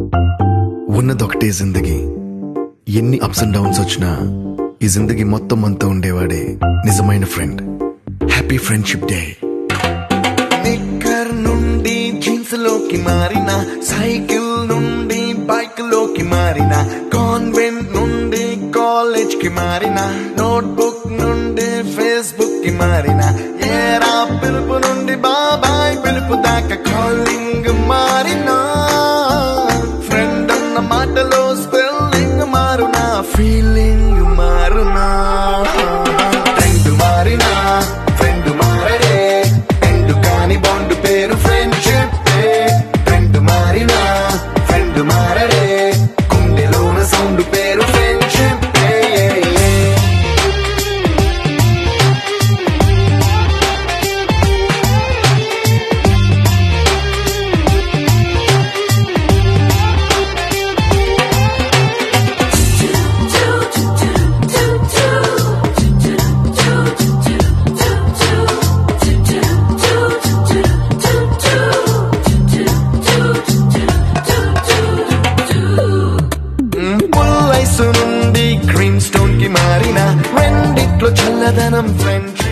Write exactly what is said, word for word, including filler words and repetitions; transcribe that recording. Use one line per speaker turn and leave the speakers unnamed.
ఉన్నదొకటే జిందగీ, ఎన్ని ups and downs వచ్చినా ఈ జిందగీ మొత్తం అంతా ఉండేవాడే నిజమైన friend. Happy friendship day.
Knicker నుండి జీన్స్ లోకి మారిన, సైకిల్ నుండి బైక్ లోకి మారిన, కాన్వెంట్ నుండి కాలేజ్ కి మారిన, నోట్బుక్ నుండి ఫేస్బుక్ కి మారిన, ఏరా పిలుపు నుండి బాబాయ్ పిలుపు దాకా కాలింగ్ మారిన, ఫ్రెండ్ అన్న మాటలో స్పెల్లింగ్ మారునా, ఫీలింగ్ మారునా, ట్రెండ్ మారినా ఫ్రెండ్ మారడే, ఎండు కాని బాండ్ పేరు ఫ్రెండ్షిప్ డే. ట్రెండ్ మారినా ఫ్రెండ్ మారడే, గుండెలోన సౌండ్ పేరు ఫ్రెండ్షిప్ డే. నుండి గ్రీన్ స్టోన్ కి మారిన, రెండిట్లో చల్లదనం ఫ్రెండ్షిప్.